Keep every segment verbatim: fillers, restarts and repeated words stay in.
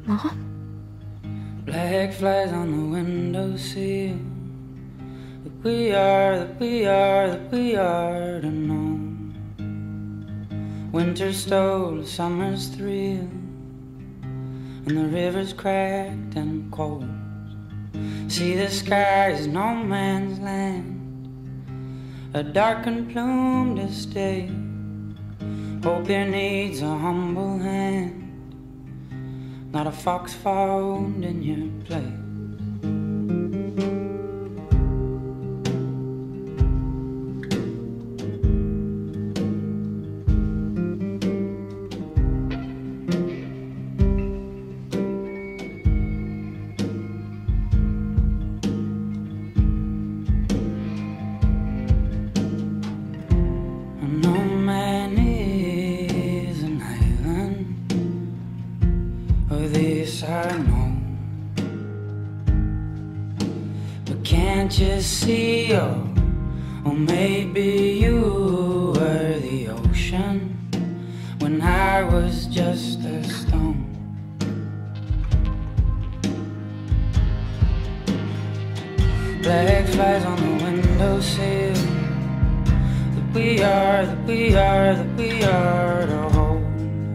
Mom? Black flies on the windowsill. That we are, that we are, that we are to know. Winter stole summer's thrill, and the river's cracked and cold. See, the sky is no man's land, a dark and plumed estate. Hope here needs a humble hand, not a fox found in your place. No man is an island, or this I know. But can't you see, oh, or maybe you were the ocean when I was just a stone. Black flies on the windowsill. We are, that we are, that we are to hold.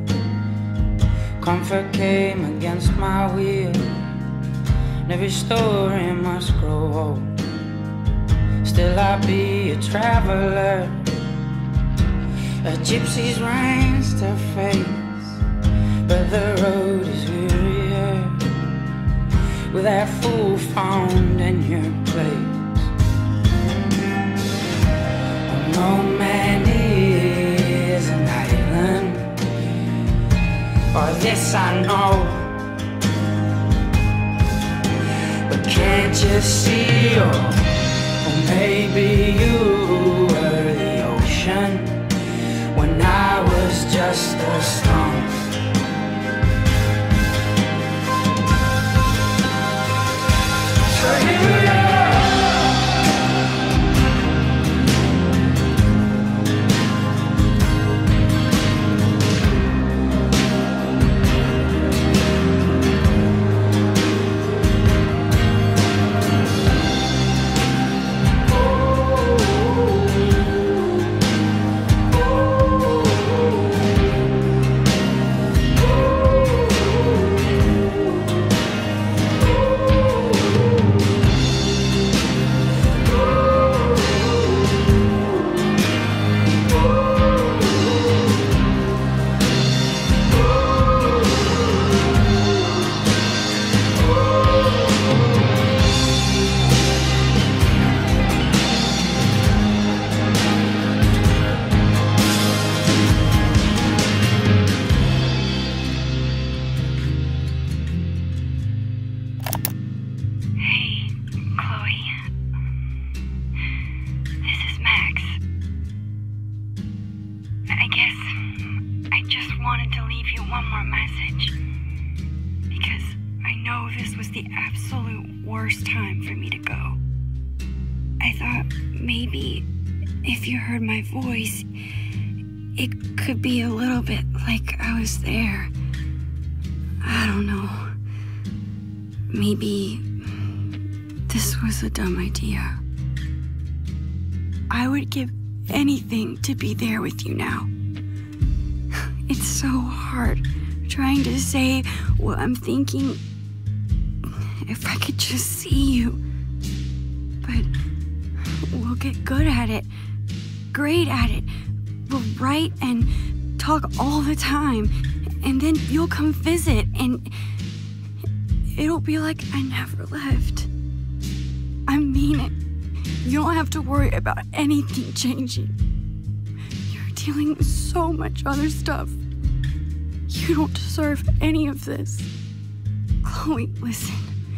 Comfort came against my will, and every story must grow old. Still I'll be a traveler, a gypsy's reins to face. But the road is wearier with that fool found in your place. No man is an island, or this I know. But can't you see, or, or maybe you were the ocean when I was just a stone. So here we are. I guess I just wanted to leave you one more message, because I know this was the absolute worst time for me to go. I thought maybe if you heard my voice, it could be a little bit like I was there. I don't know. Maybe this was a dumb idea. I would give anything to be there with you now. It's so hard trying to say what I'm thinking. If I could just see you. But we'll get good at it, great at it. We'll write and talk all the time, and then you'll come visit, and it'll be like I never left. I mean it. You don't have to worry about anything changing. You're dealing with so much other stuff. You don't deserve any of this. Chloe, listen.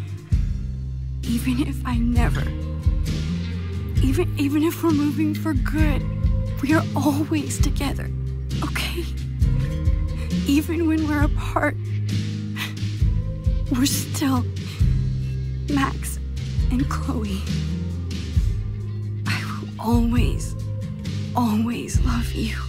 Even if I never, even, even if we're moving for good, we are always together, okay? Even when we're apart, we're still Max and Chloe. I will always, always love you.